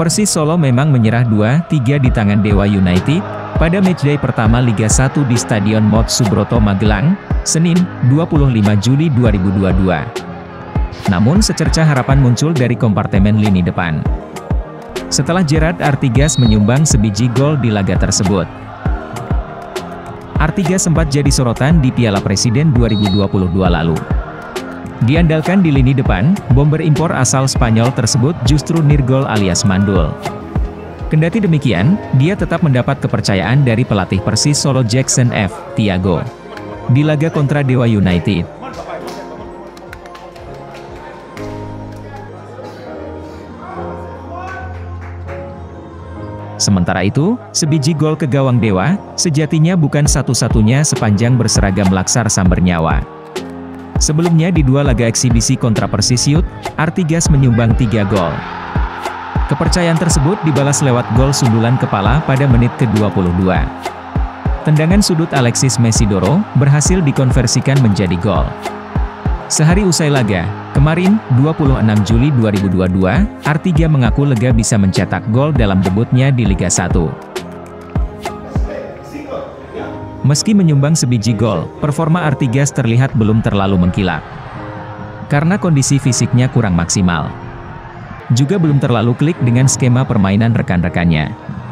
Persis Solo memang menyerah 2-3 di tangan Dewa United, pada matchday pertama Liga 1 di Stadion Mot Subroto Magelang, Senin, 25 Juli 2022. Namun secerca harapan muncul dari kompartemen lini depan. Setelah Gerard Artigas menyumbang sebiji gol di laga tersebut. Artigas sempat jadi sorotan di Piala Presiden 2022 lalu. Diandalkan di lini depan, bomber impor asal Spanyol tersebut justru nirgol alias mandul. Kendati demikian, dia tetap mendapat kepercayaan dari pelatih Persis Solo Jackson F. Thiago. Di laga kontra Dewa United. Sementara itu, sebiji gol ke gawang Dewa, sejatinya bukan satu-satunya sepanjang berseragam laksar samber nyawa. Sebelumnya di 2 laga eksibisi kontra Persis Youth, Artigas menyumbang 3 gol. Kepercayaan tersebut dibalas lewat gol sundulan kepala pada menit ke-22. Tendangan sudut Alexis Mesidoro berhasil dikonversikan menjadi gol. Sehari usai laga, kemarin, 26 Juli 2022, Artigas mengaku lega bisa mencetak gol dalam debutnya di Liga 1. Meski menyumbang sebiji gol, performa Artigas terlihat belum terlalu mengkilap. Karena kondisi fisiknya kurang maksimal. Juga belum terlalu klik dengan skema permainan rekan-rekannya.